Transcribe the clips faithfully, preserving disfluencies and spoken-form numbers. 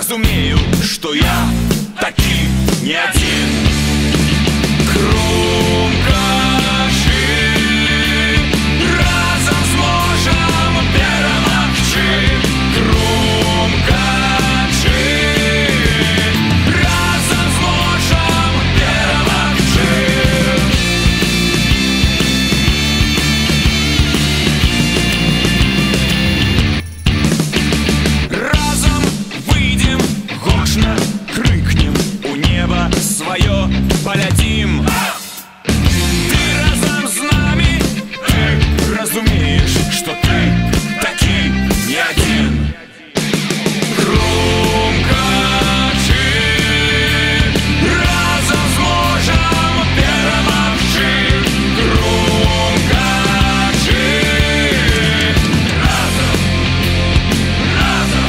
разумею, что я таки не один. Громко жить, разом сможем перемогти. Громко жить, разом сможем перемогти. Разом выйдем, гошно крикнем, у неба свое полетим. Ты разом с нами, ты разумеешь, что ты таки не один. Громко жить, разом сможем перемогти. Громко жить, разом, разом.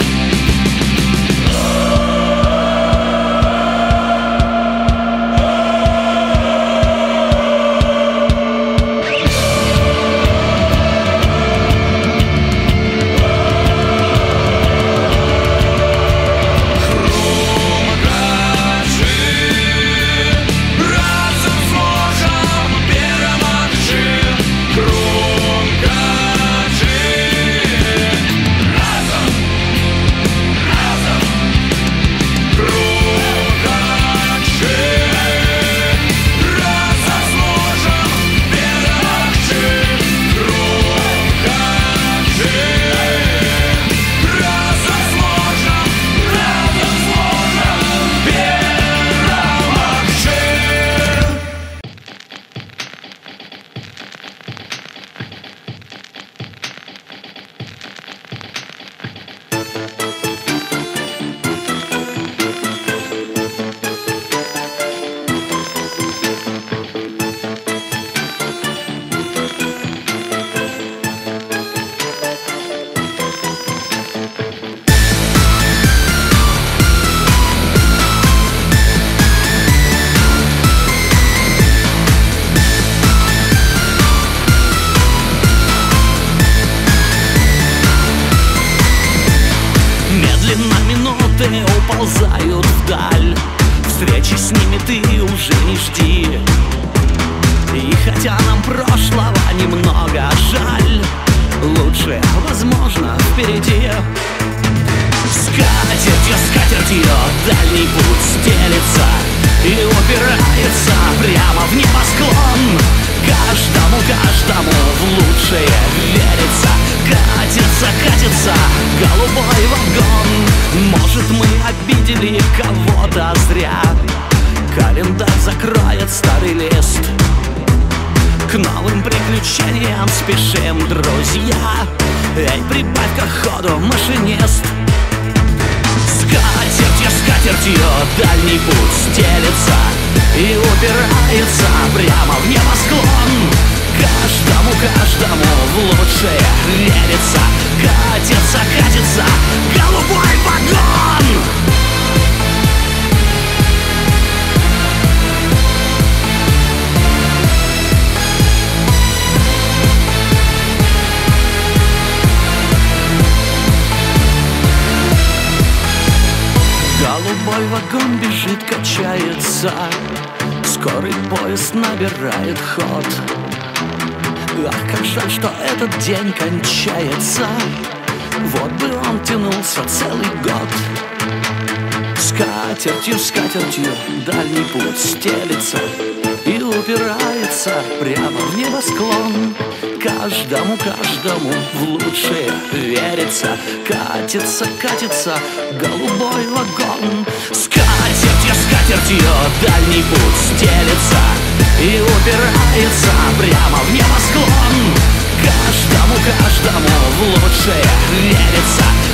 Медленно минуты уползают вдаль, встречи с ними ты уже не жди. И хотя нам прошлого немного жаль, лучше, возможно, впереди. Скатертью, скатертью дальний путь стелется и упирается прямо в небосклон. Каждому, каждому в лучшее верится. Катится, катится голубой вагон. Может, мы обидели кого-то зря, календарь закроет старый лист. К новым приключениям спешим, друзья. Эй, прибавь-ка ходу, машинист. Скатертью, скатертью дальний путь стелется и упирается прямо в небосклон. Каждому, каждому в лучшее верится. Катится, катится голубой вагон. Голубой вагон бежит, качается, скорый поезд набирает ход. Ах, как жаль, что этот день кончается. Вот бы он тянулся целый год. Скатертью, скатертью дальний путь стелется и упирается прямо в небосклон. Каждому, каждому в лучшее верится. Катится, катится голубой вагон. Скатертью, скатертью дальний путь стелется и упирается прямо в небосклон. Каждому, каждому в лучшее верится.